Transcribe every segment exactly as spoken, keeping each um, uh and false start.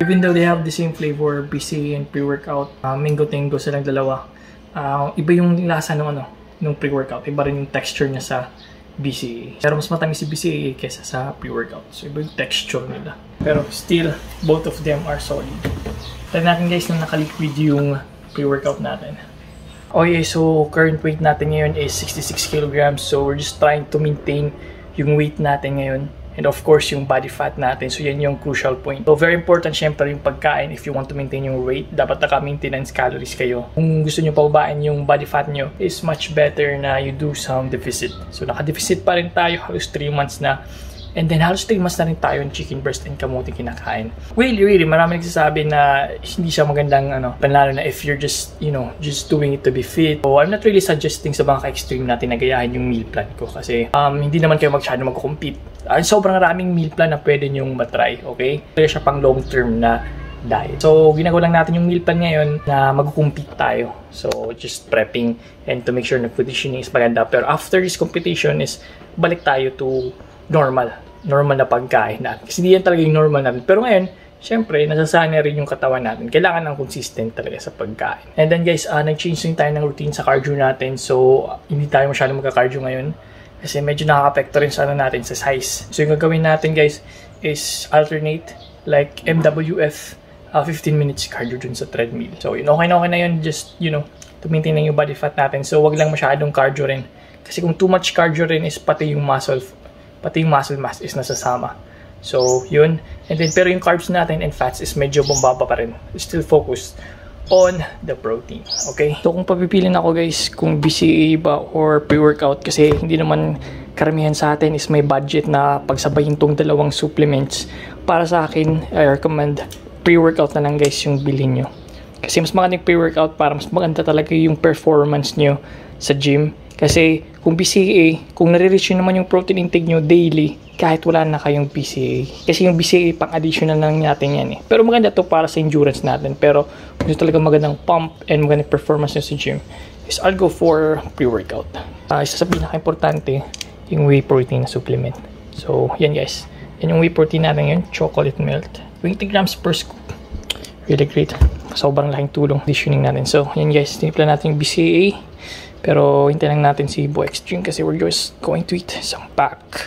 Even though they have the same flavor, B C A and pre-workout, uh, Mango Tango silang dalawa. Uh, iba yung lasa ng ano, ng pre-workout. Iba rin yung texture niya sa B C A. Pero mas matamis si B C A kesa sa pre-workout. So iba yung texture nila. Pero still, both of them are solid. Try natin guys na naka-liquid yung pre-workout natin. Okay, so current weight natin ngayon is sixty-six kilograms. So we're just trying to maintain yung weight natin ngayon. And of course, yung body fat natin. So, yan yung crucial point. So, very important syempre yung pagkain if you want to maintain yung weight. Dapat naka-maintenance calories kayo. Kung gusto nyo paubain yung body fat nyo, is much better na you do some deficit. So, naka-deficit pa rin tayo halos three months na. And then, halos three months na rin tayo yung chicken breast and kamuting kinakain. Really, really, marami nagsasabi na hindi siya magandang, ano, panlalo na if you're just, you know, just doing it to be fit. So, I'm not really suggesting sa mga ka-extreme natin na gayahin yung meal plan ko. Kasi, um, hindi naman kayo masyado mag-compete. Uh, sobrang raming meal plan na pwede nyong matry, okay? Kaya siya pang long-term na diet. So, ginagawa lang natin yung meal plan ngayon na mag-compete tayo. So, just prepping and to make sure na conditioning is maganda. Pero after this competition is, balik tayo to normal. Normal na pagkain natin. Kasi hindi yan talaga yung normal natin. Pero ngayon, syempre, nasasanay rin yung katawan natin. Kailangan ng consistent talaga sa pagkain. And then guys, uh, nag-change din tayo ng routine sa cardio natin. So, uh, hindi tayo masyadong magka-cardio ngayon. Kasi medyo nakaka-apekto rin sa ano natin, sa size. So, yung gagawin natin guys is alternate like M W F uh, fifteen minutes cardio dun sa treadmill. So, yun, okay na okay na yun. Just, you know, to maintain yung body fat natin. So, wag lang masyadong cardio rin. Kasi kung too much cardio rin is pati yung muscle pati yung muscle mass is nasasama. So, yun. And then, pero yung carbs natin and fats is medyo bumbaba pa rin. Still focused on the protein. Okay? So, kung papipilin ako guys, kung B C A ba or pre-workout, kasi hindi naman karamihan sa atin is may budget na pagsabayin tong dalawang supplements. Para sa akin, I recommend pre-workout na lang guys yung bilhin nyo. Kasi mas maganda yung pre-workout para mas maganda talaga yung performance nyo sa gym. Kasi kung B C A, kung nare-reach nyo naman yung protein intake nyo daily, kahit wala na kayong B C A. Kasi yung B C A, pang-additional lang natin yan eh. Pero maganda to para sa endurance natin. Pero kung talaga magandang pump and magandang performance nyo sa gym, is I'll go for pre-workout. Uh, isa sa pinaka-importante, yung whey protein na supplement. So, yan guys. Yan yung whey protein natin yun, chocolate melt. twenty grams per scoop. Really great. Sobrang laking tulong conditioning natin. So, yan guys. Tinipla natin yung B C A. Pero hintayin lang natin si Boy Extreme kasi we're just going to eat some pack.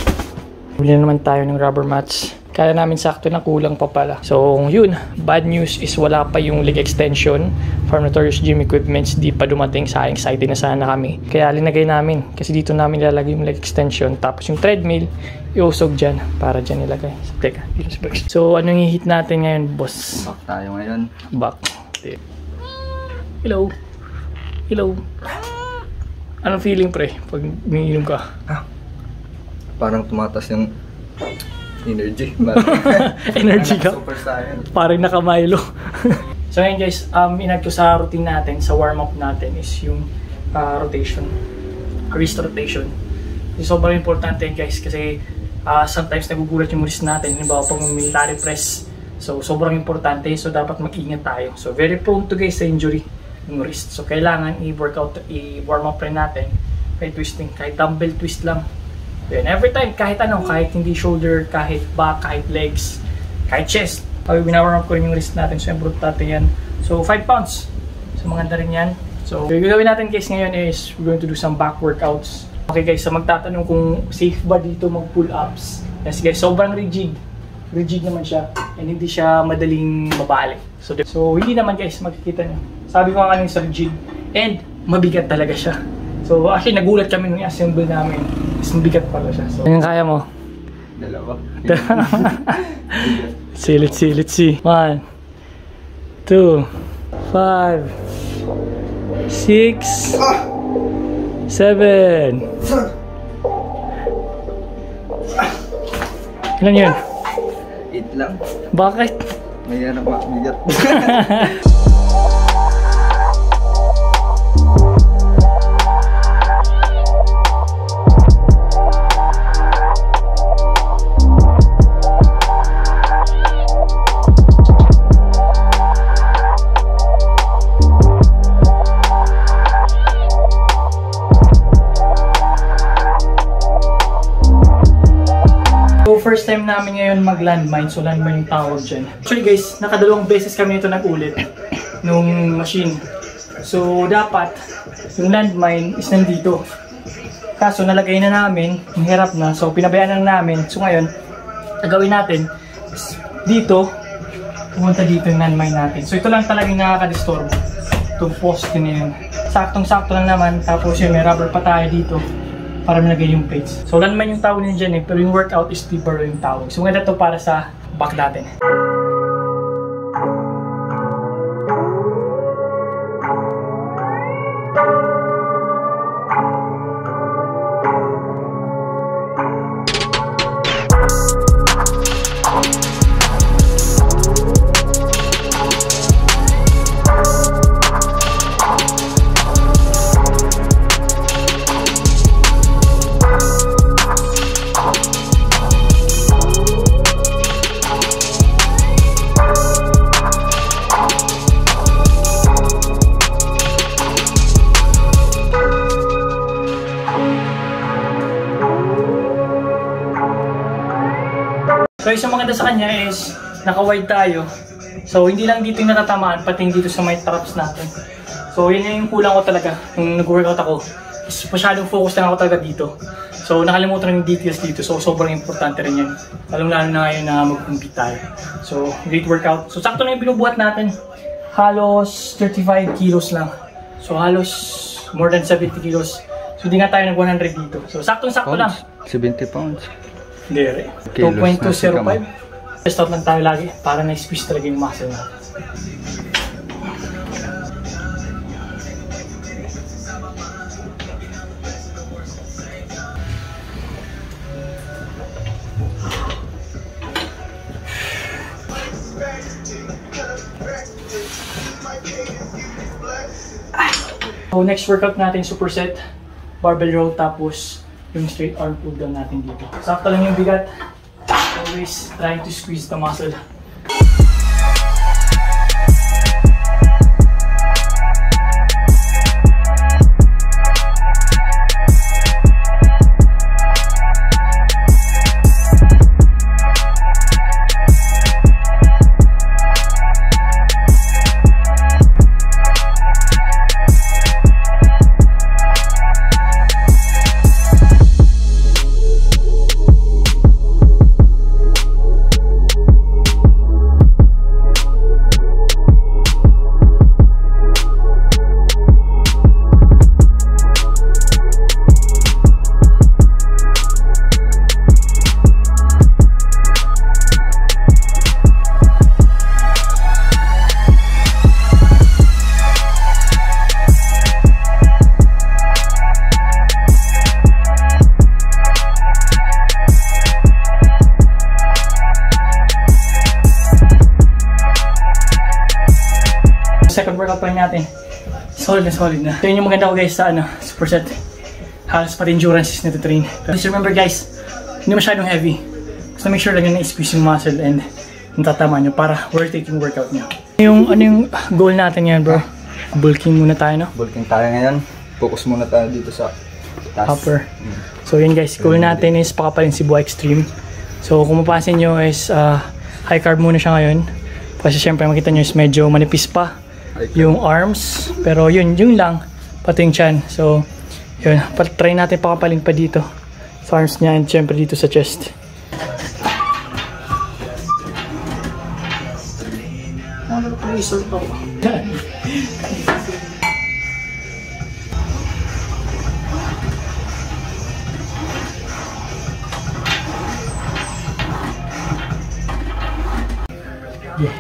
Bili na naman tayo ng rubber mats. Kaya namin sakto na kulang pa pala. So yun, bad news is wala pa yung leg extension from Notorious Gym Equipments. Di pa dumating sa akin. Excited na sana kami. Kaya linagay namin. Kasi dito namin ilalagay yung leg extension. Tapos yung treadmill, iusog dyan. Para dyan ilagay. So, teka, dito si Boy. So anong i-hit natin ngayon, boss? Back tayo ngayon. Back. Hello. Hello. Anong feeling pre pag umiinom ka? Ah, parang tumatas yung energy. Energy ka? Super Saiyan. Parang naka-Milo. So ngayon guys, um, inad ko sa routine natin, sa warm-up natin is yung uh, rotation. Wrist rotation. So, sobrang importante guys kasi uh, sometimes nagugulat yung wrist natin. Halimbawa pag military press. So sobrang importante. So dapat mag-ingat tayo. So very prone to guys sa injury yung wrist. So, kailangan i-workout, i-warm up rin natin kahit twisting, kahit dumbbell twist lang. Then, every time, kahit ano, kahit hindi shoulder, kahit back, kahit legs, kahit chest. Pag binawarm up ko rin yung wrist natin, so importante yan. So, five pounds. So, maganda rin yan. So, yung gagawin natin guys ngayon is we're going to do some back workouts. Okay guys, so magtatanong kung safe ba dito mag-pull ups. Yes guys, sobrang rigid. Rigid naman siya and hindi siya madaling mabalik. So, so hindi naman guys, makikita nyo. Sabi ko nga kanina sa rigid and mabigat talaga siya. So actually nagulat kami nung i-assemble namin. Is mabigat pala siya. So, ayun, kaya mo? Dalawa. See, let's see, let's see. One, two, five, six, seven. Ilan yun? Eight lang. Bakit? May anak mabigat. first time namin ngayon mag-landmine, so landmine yung tawag dyan. Actually guys, nakadalawang beses kami ito nag-ulit nung machine. So dapat, yung landmine is nandito. Kaso nalagay na namin, hirap na, so pinabayaan na namin. So ngayon, nagawin natin, dito, pumunta dito yung landmine natin. So ito lang talagang nakaka-disturb, itong poste na yun. Saktong-sakto lang naman, tapos yun, may rubber pa tayo dito para malagay yung plates. So landmine yung tawag niya dyan eh, pero yung workout is deeper yung tawag. So ngayon ito para sa back natin. So isang maganda sa kanya is naka-wide tayo. So hindi lang dito yung natatamaan, pati dito sa may traps natin. So yun yung kulang ko talaga nung nag-workout ako. Is masyadong focus lang ako talaga dito. So nakalimutan yung details dito. So sobrang importante rin yan. Lalo-lalo na ngayon na mag-compete tayo. So great workout. So sakto na yung binubuhat natin. Halos thirty-five kilos lang. So halos more than seventy kilos. So hindi nga tayo nag one hundred dito. So saktong-sakto lang. seventy pounds. Hindi rin. two point two zero five. Test out lang tayo lagi para na-squeeze talaga yung muscle natin. So next workout natin, superset, barbell row, tapos yung straight arm pull down natin dito. Sakto lang yung bigat. Always trying to squeeze the muscle. Second workout pa natin. Solid na solid na. Ito yung maganda ko guys sa ano, superset. Halos pati endurance is na to train. But just remember guys, hindi masyadong heavy. So make sure lang na i-squeeze yung muscle and natatama nyo para worth it yung workout nyo. Yung, ano yung goal natin yan bro? Bulking muna tayo no? Bulking tayo ngayon. Focus muna tayo dito sa taas. Upper. Mm. So yun guys, goal natin is pakapalin si Cebu Extreme. So kung mapapansin nyo is uh, high carb muna siya ngayon. Kasi syempre makita nyo is medyo manipis pa yung arms, pero yun, yun lang, pati yung chan. So, yun, try natin pakapalin pa dito sa arms niya and syempre dito sa chest. Ano pa yung isort ako? Yeah.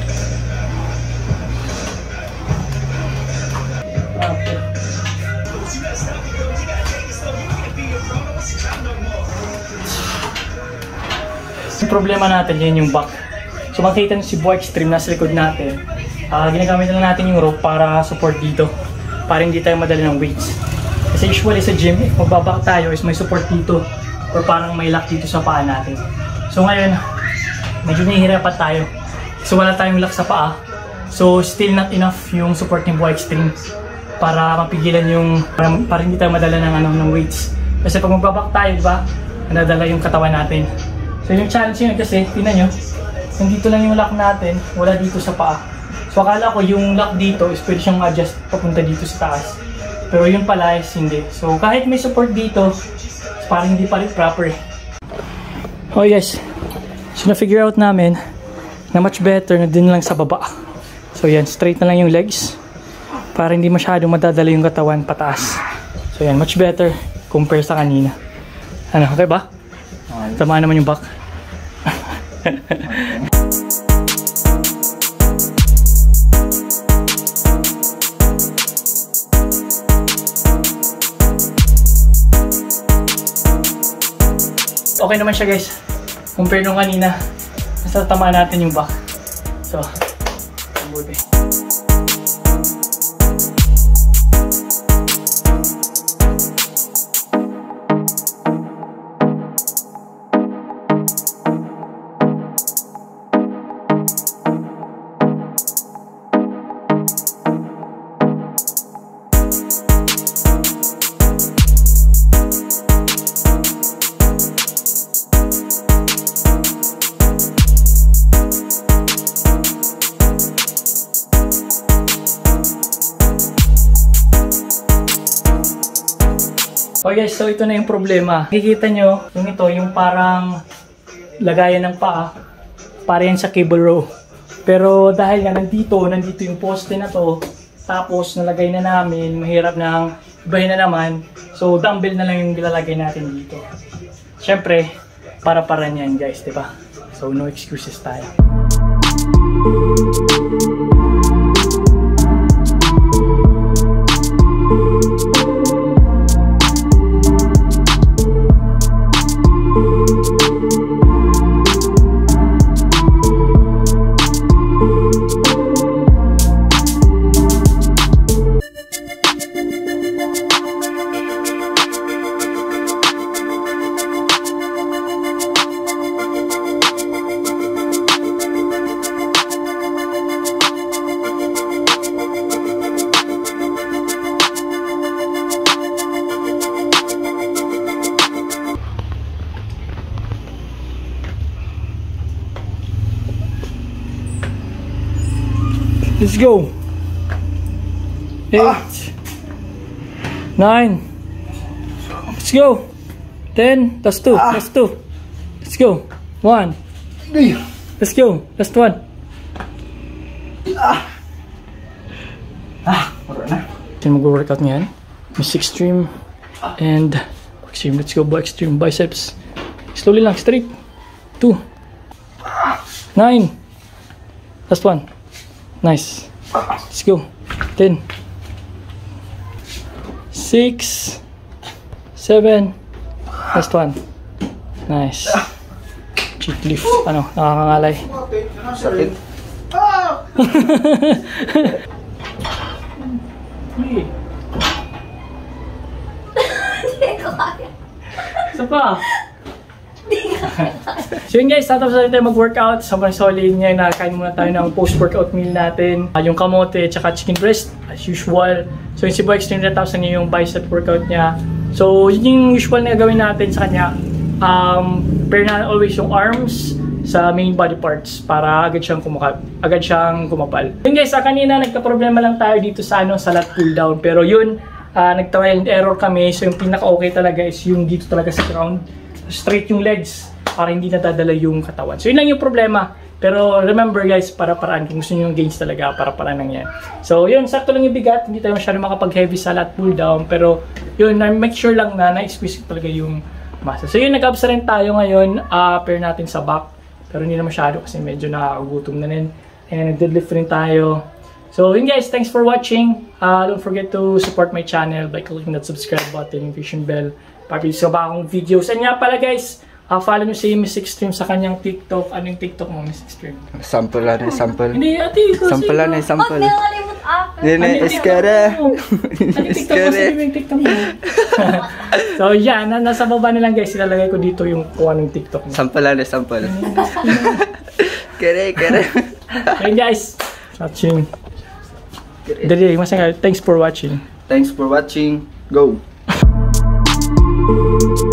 Yung problema natin yan yung back. So makikita nyo si Cebu Extreme nasa likod natin. Uh, ginagamit lang natin yung rope para support dito. Para hindi tayo madali ng weights. Kasi usually sa gym, if magbabak tayo is may support dito. Or parang may lock dito sa paa natin. So ngayon, medyo nahihirapan tayo. So wala tayong lock sa paa. So still not enough yung support ng Cebu Extreme para mapigilan yung, para, para hindi tayo madala ng, ano, ng weights. Kasi pag magbabak tayo, diba, nadala yung katawan natin. So yung challenge yun kasi, tingnan nyo, nandito lang yung lock natin, wala dito sa paa. So akala ko yung lock dito is pwede siyang adjust papunta dito sa taas. Pero yun pala is hindi. So kahit may support dito, parang hindi pa rin proper. Okay guys, so na-figure out namin na much better na din lang sa baba. So yan, straight na lang yung legs para hindi masyadong madadala yung katawan pataas. So yan, much better compare sa kanina. Ano, okay ba? Tama naman yung back. Okay naman siya guys. Compare nung kanina, basta tama natin yung back. So, mabuti. Okay guys, so ito na yung problema. Nakikita nyo, yung ito, yung parang lagayan ng paa, para yan sa cable row. Pero dahil nga nandito, nandito yung poste na to, tapos nalagay na namin, mahirap nang ibahin na naman. So dumbbell na lang yung nilalagay natin dito. Siyempre, para-para niyan guys, diba? So no excuses tayo. Let's go. Eight, ah. Nine. Let's go. Ten. That's two. Ah. That's two. Let's go. One. Let's go. Last one. Ah. Ah. Wala na. Then mag-workout niyan. Miss extreme and extreme. Let's go. By extreme biceps. Slowly lang. Straight. Two. Nine. Last one. Nice. Let's go. Ten. Six. Seven. Last one. Nice. Cheek lift. Ano? Nakakangalay. Sakit. Isa pa. So yun guys, tapos na tayo mag-workout. Sobrang solid niya. Nakain muna tayo ng post-workout meal natin. Uh, yung kamote at saka chicken breast as usual. So yung si Boy Extreme tapos na yung bicep workout niya. So yun yung usual na gawin natin sa kanya. Um, pair na always yung arms sa main body parts para agad siyang kumakap, agad siyang kumapal. Yun guys, uh, kanina nagka-problema lang tayo dito sa ano, sa lat pull down. Pero yun, uh, nag-trial and error kami. So yung pinaka-okay talaga is yung dito talaga sa ground. Straight yung legs para hindi nadadala yung katawan. So yun lang yung problema. Pero remember guys, para-paraan. Kung gusto nyo yung gains talaga, para-paraan lang yan. So yun, sakto lang yung bigat. Hindi tayo masyado makapag-heavy sa lat pull down. Pero yun, make sure lang na na-squeeze talaga yung masa. So yun, nag-abs rin tayo ngayon. Uh, pair natin sa back. Pero hindi na masyado kasi medyo nakakagutom na rin. And nag-deadlift rin tayo. So yun guys, thanks for watching. Uh, don't forget to support my channel by clicking that subscribe button, notification bell. Papiliis ko ba akong videos. And nga pala guys, uh, follow nyo si Miss Extreme sa kanyang TikTok. Ano yung TikTok mo, Miss Extreme? Sample lang eh, sample. Hindi, ate, ikaw. Sample lang eh, sample. Huwag nakalimut ako. Hindi na, eskara. Ano yung TikTok mo? Sabi mo yung TikTok mo. So yan, nasa baba na lang guys. Ilalagay ko dito yung kung anong TikTok mo. Sample lang eh, sample. Kere, kere. Okay guys, watching. Dali, masaya. Thanks for watching. Thanks for watching. Go. Thank you.